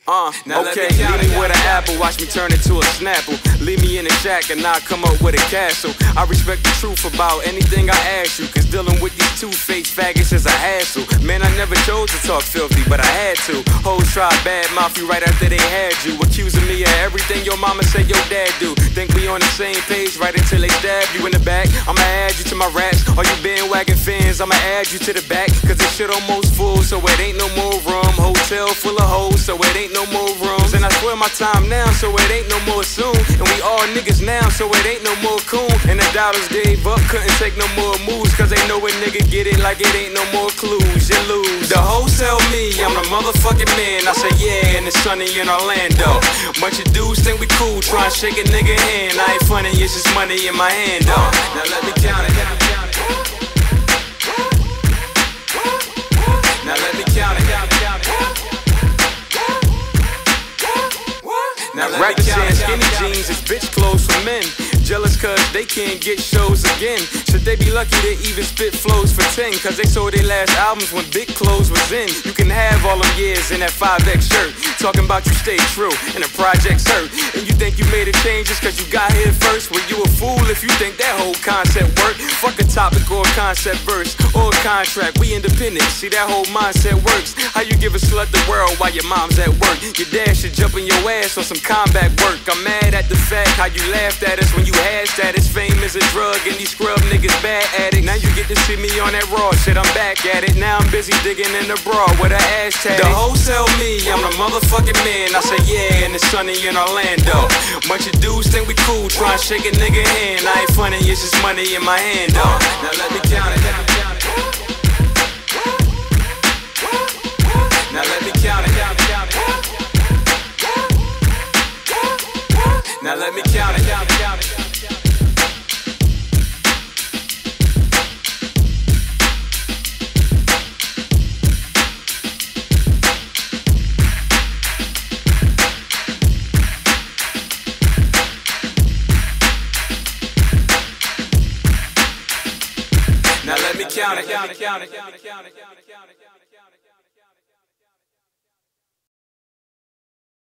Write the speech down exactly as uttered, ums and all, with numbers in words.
Uh, okay, leave me with an apple, watch me turn into a Snapple. Leave me in the shack and I'll come up with a castle. I respect the truth about anything I ask you, cause dealing with these two-faced faggots is a hassle. Man, I never chose to talk filthy, but I had to. Hoes try bad mouth you right after they had you, accusing me of everything your mama said your dad do. Think we on the same page right until they stab you in the back. I'ma add you to my raps, all you bandwagon fans, I'ma add you to the back, cause this shit almost full, so it ain't no more room. Hotel full of hoes, so it ain't no more rooms. And I swear my time now, so it ain't no more soon. And we all niggas now, so it ain't no more coon. And the dollars gave up, couldn't take no more moves, cause they know a nigga get it like it ain't no more clues. You lose. The hoes tell me I'm the motherfucking man. I say yeah, and it's sunny in Orlando. Bunch of dudes think we cool, try and shake a nigga hand. I ain't funny, it's just money in my hand, though. Now let me count it. Now let me count it. Now rappers saying skinny jeans is bitch clothes for men. Jealous cause they can't get shows again. Should they be lucky to even spit flows for ten? Cause they sold their last albums when big clothes was in. You can have all them years in that five X shirt, talking about you stay true and the project's hurt. And you think you made a change just cause you got here first? Well, you a fool if you think that whole concept work. Fuck a topic or a concept verse or a contract. We independent, see that whole mindset works. How you give a slut the world while your mom's at work? Your dad should jump in your ass on some combat work. I'm mad at the fact how you laughed at us when you had status. Fame is a drug and these scrub niggas bad at it. Now you get to see me on that raw shit, I'm back at it. Now I'm busy digging in the bra with a ass tag. The hoes tell me I'm the motherfucking man. I say yeah, and it's sunny in Orlando. Bunch of dudes think we cool, try and shake a nigga hand. I ain't funny, it's just money in my hand, though. Now let me count it. Now let me count it. Now let me count it. Now let me count it.